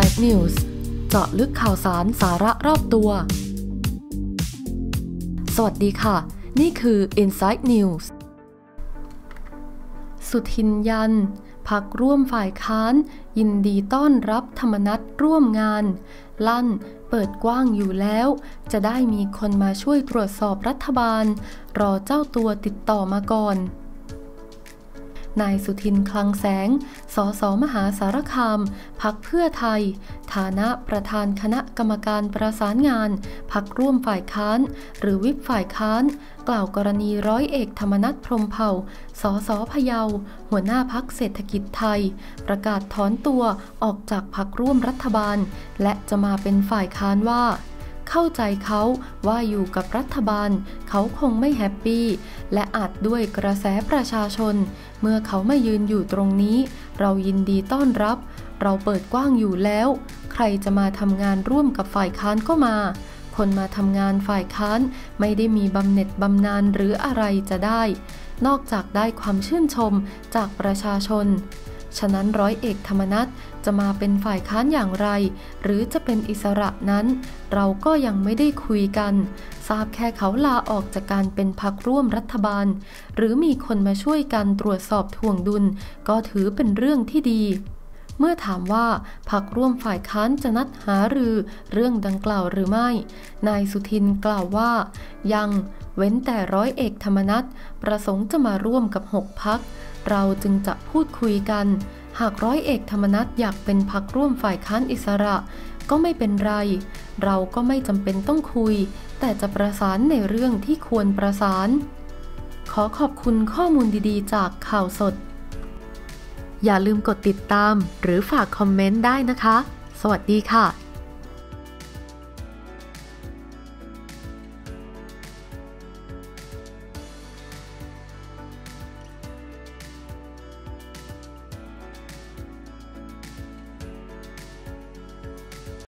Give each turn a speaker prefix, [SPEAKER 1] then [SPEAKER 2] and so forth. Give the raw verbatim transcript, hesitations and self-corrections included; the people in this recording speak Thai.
[SPEAKER 1] Inside News เจาะลึกข่าวสารสาระรอบตัวสวัสดีค่ะนี่คือ Inside News สุทินยันพรรคร่วมฝ่ายค้านยินดีต้อนรับธรรมนัสร่วมงานลั่นเปิดกว้างอยู่แล้วจะได้มีคนมาช่วยตรวจสอบรัฐบาลรอเจ้าตัวติดต่อมาก่อนนายสุทินคลังแสงสสมหาสารคามพรรคเพื่อไทยฐานะประธานคณะกรรมการประสานงานพรรคร่วมฝ่ายค้านหรือวิปฝ่ายค้านกล่าวกรณีร้อยเอกธรรมนัสพรหมเผ่าสสพะเยาหัวหน้าพรรคเศรษฐกิจไทยประกาศถอนตัวออกจากพรรคร่วมรัฐบาลและจะมาเป็นฝ่ายค้านว่าเข้าใจเขาว่าอยู่กับรัฐบาลเขาคงไม่แฮปปี้และอาจด้วยกระแสประชาชนเมื่อเขามายืนอยู่ตรงนี้เรายินดีต้อนรับเราเปิดกว้างอยู่แล้วใครจะมาทำงานร่วมกับฝ่ายค้านก็มาคนมาทำงานฝ่ายค้านไม่ได้มีบำเหน็จบำนาญหรืออะไรจะได้นอกจากได้ความชื่นชมจากประชาชนฉะนั้นร้อยเอกธรรมนัสจะมาเป็นฝ่ายค้านอย่างไรหรือจะเป็นอิสระนั้นเราก็ยังไม่ได้คุยกันทราบแค่เขาลาออกจากการเป็นพรรคร่วมรัฐบาลหรือมีคนมาช่วยกันตรวจสอบถ่วงดุลก็ถือเป็นเรื่องที่ดีเมื่อถามว่าพรรคร่วมฝ่ายค้านจะนัดหารือเรื่องดังกล่าวหรือไม่นายสุทินกล่าวว่ายังเว้นแต่ร้อยเอกธรรมนัสประสงค์จะมาร่วมกับหกพรรคเราจึงจะพูดคุยกันหากร้อยเอกธรรมนัสอยากเป็นพรรคร่วมฝ่ายค้านอิสระก็ไม่เป็นไรเราก็ไม่จำเป็นต้องคุยแต่จะประสานในเรื่องที่ควรประสานขอขอบคุณข้อมูลดีๆจากข่าวสดอย่าลืมกดติดตามหรือฝากคอมเมนต์ได้นะคะสวัสดีค่ะ